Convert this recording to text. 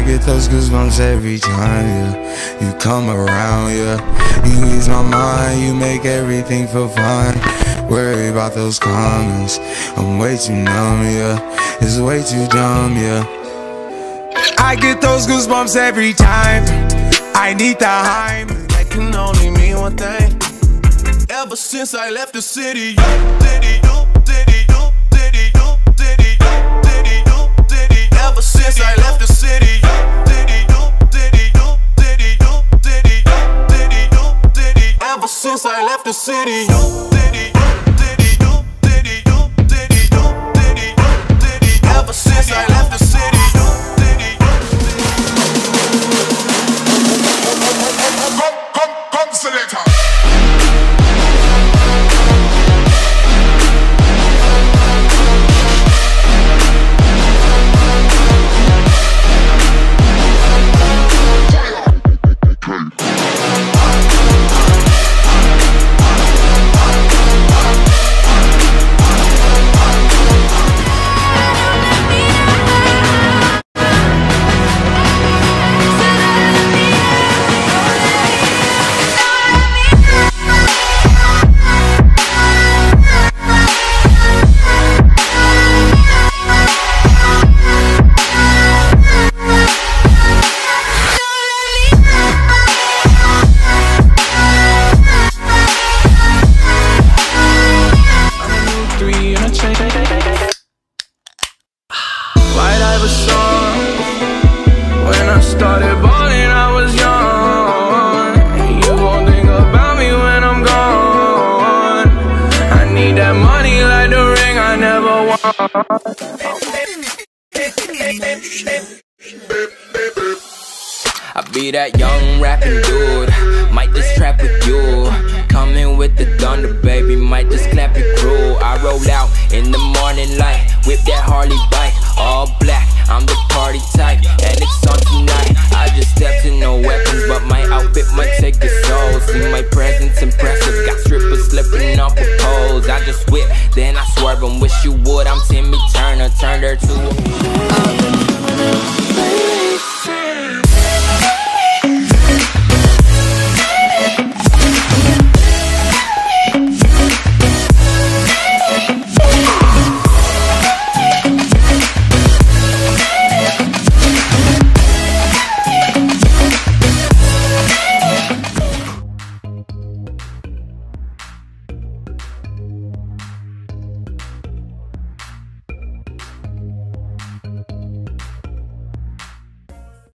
get those goosebumps every time, yeah. You come around, yeah. You ease my mind, you make everything feel fine. Worry about those comments, I'm way too numb, yeah. It's way too dumb, yeah. I get those goosebumps every time. I need the hype. That can only mean one thing. Ever since I left the city, ever since I left the city, ever since I left the city, ever since I left the city. Come, selector. Started balling, I was young. You gon' think about me when I'm gone. I need that money like the ring I never won. I be that young rapping dude, might just trap with you. Coming with the thunder, baby, might just clap your crew. I roll out in the morning light, whip that Harley bike, all black, I'm the party type, and it's on tonight. I just stepped in, no weapons, but my outfit might take the soul. See my presence impressive, got strippers slipping off the poles. I just whip, then I swerve and wish you would, I'm Timmy Turner, turned her to a